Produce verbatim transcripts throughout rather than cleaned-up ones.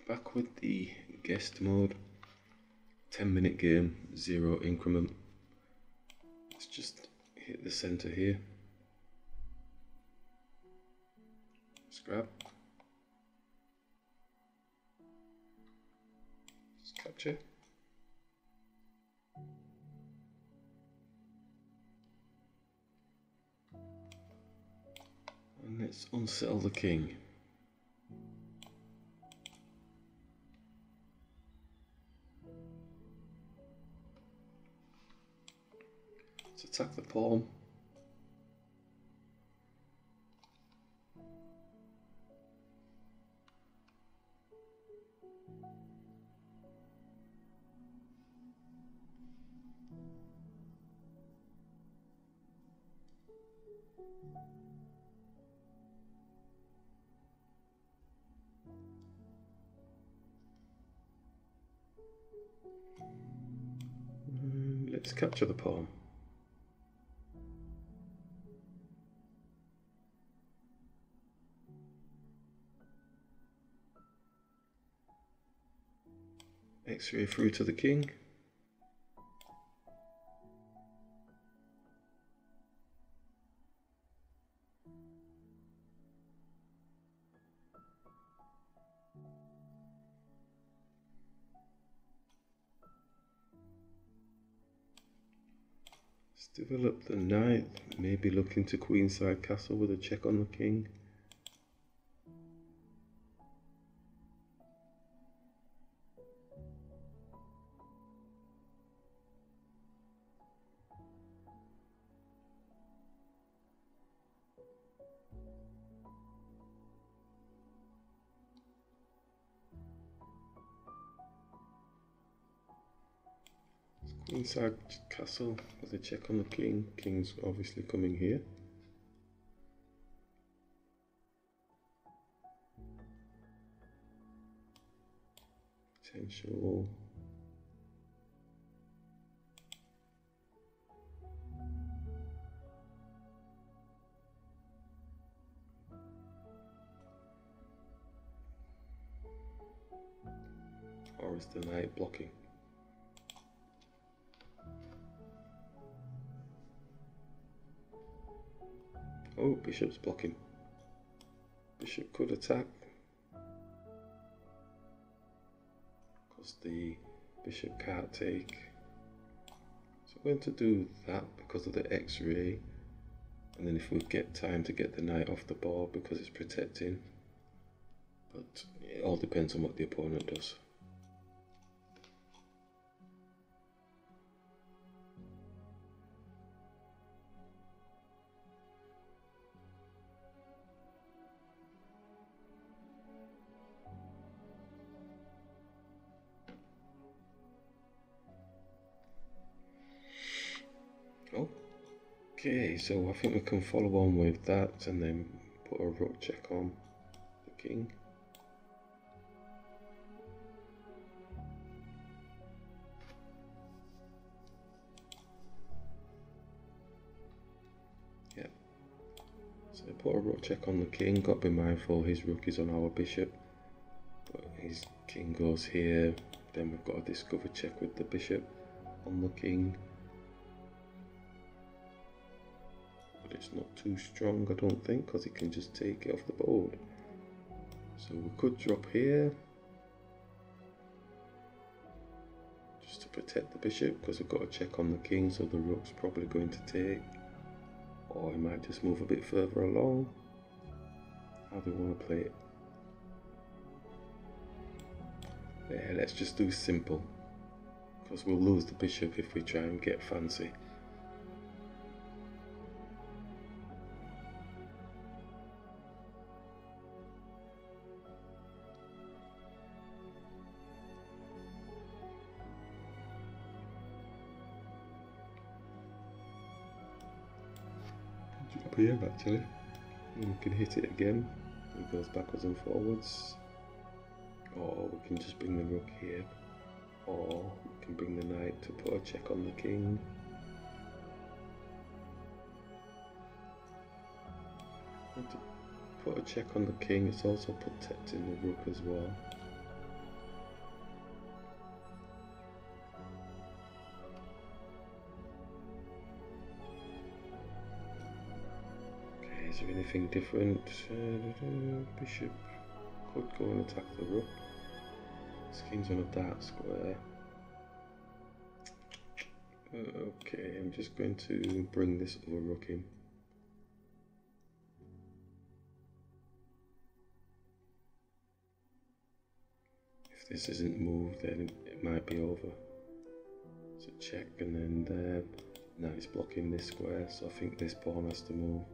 Back with the guest mode. ten minute game, zero increment. Let's just hit the center here. Let's grab. Let's capture. And let's unsettle the king. Let's attack the pawn. And let's capture the pawn. X-ray through to the king. Let's develop the knight, maybe look into queenside castle with a check on the king. Inside castle with a check on the king. King's obviously coming here. Potential. Or is the knight blocking? Oh, bishop's blocking. Bishop could attack. Because the bishop can't take. So I'm going to do that because of the X-ray. And then if we get time to get the knight off the board because it's protecting. But it all depends on what the opponent does. Okay, so I think we can follow on with that and then put a rook check on the king. Yeah. So I put a rook check on the king, got to be mindful his rook is on our bishop. But his king goes here, then we've got a discover check with the bishop on the king. It's not too strong, I don't think, because he can just take it off the board. So we could drop here just to protect the bishop, because we've got a check on the king, so the rook's probably going to take. Or he might just move a bit further along. How do we want to play it? Yeah, let's just do simple, because we'll lose the bishop if we try and get fancy. Up here actually, and we can hit it again. It goes backwards and forwards, or we can just bring the rook here, or we can bring the knight to put a check on the king. And to put a check on the king, it's also protecting the rook as well. is there anything different? Uh, bishop could go and attack the rook. This king's on a dark square. Uh, okay, I'm just going to bring this other rook in. If this isn't moved, then it might be over. So check, and then there. Now it's blocking this square, so I think this pawn has to move.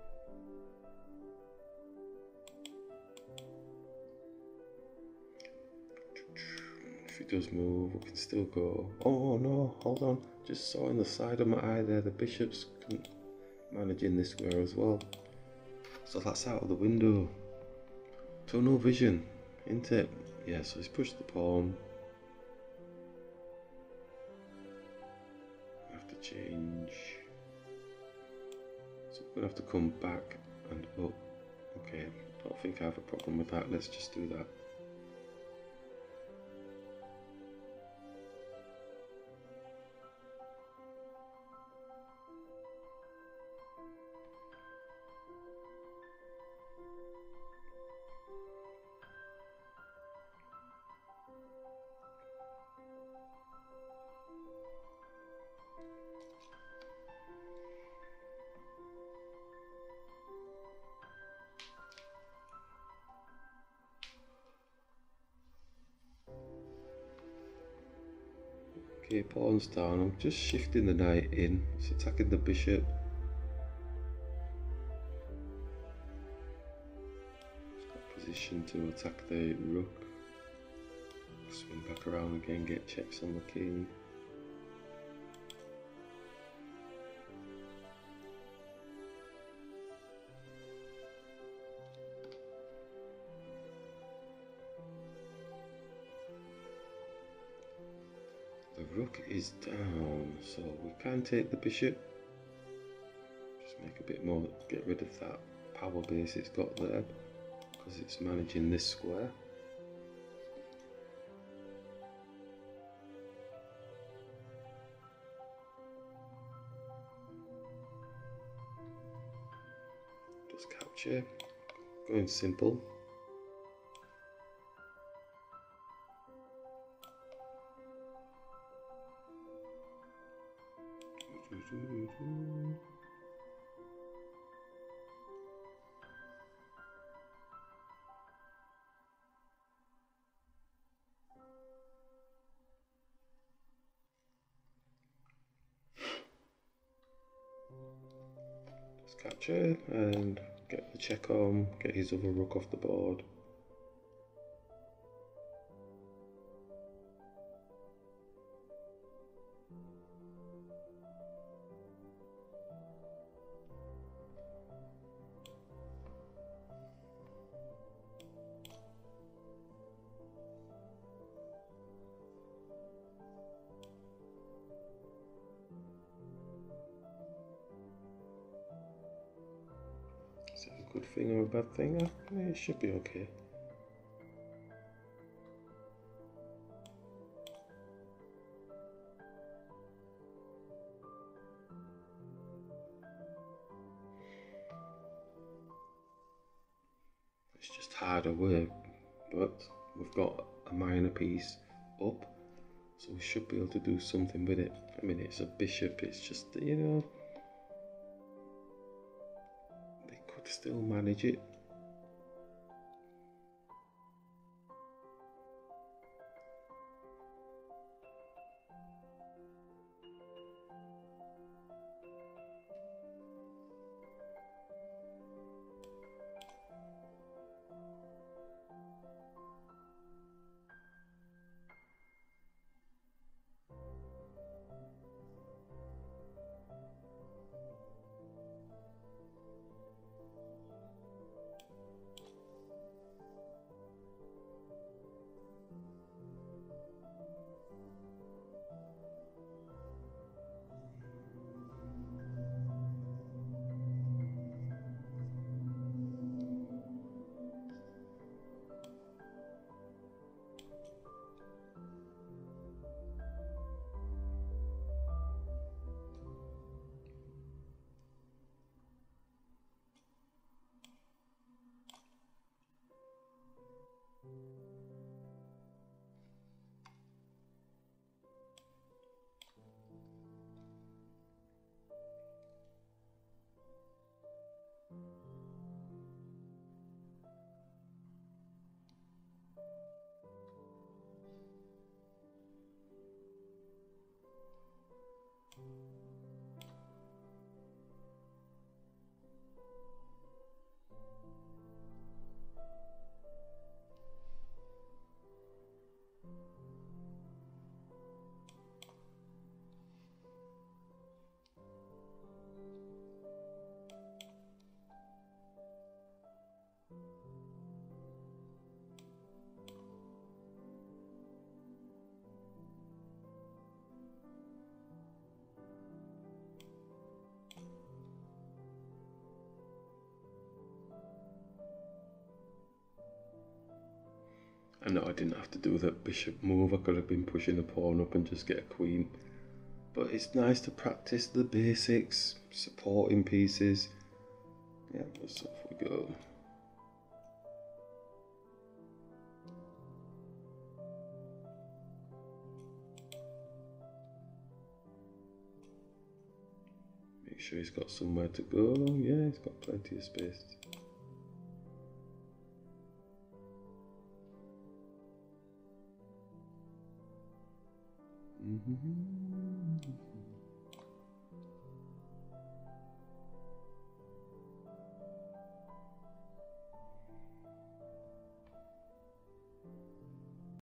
If it does move, we can still go. Oh no, hold on. Just saw in the side of my eye there, the bishop's managing this square as well. So that's out of the window. Tunnel vision, isn't it? Yeah, so he's pushed the pawn. I have to change. So I'm gonna have to come back and up. Okay, I don't think I have a problem with that. Let's just do that. Okay, pawn's down. I'm just shifting the knight in. It's attacking the bishop. It's got position to attack the rook. Swing back around again, get checks on the king. The rook is down, so we can take the bishop. Just make a bit more, get rid of that power base it's got there, because it's managing this square. Just capture, going simple. Just capture and get the check on, get his other rook off the board. Is it a good thing or a bad thing? Uh, it should be okay. It's just harder work, but we've got a minor piece up, so we should be able to do something with it. I mean, it's a bishop, it's just, you know, they could still manage it. I know I didn't have to do that bishop move. I could have been pushing the pawn up and just get a queen. But it's nice to practice the basics, supporting pieces. Yeah, so off we go. Make sure he's got somewhere to go. Yeah, he's got plenty of space. Mm-hmm.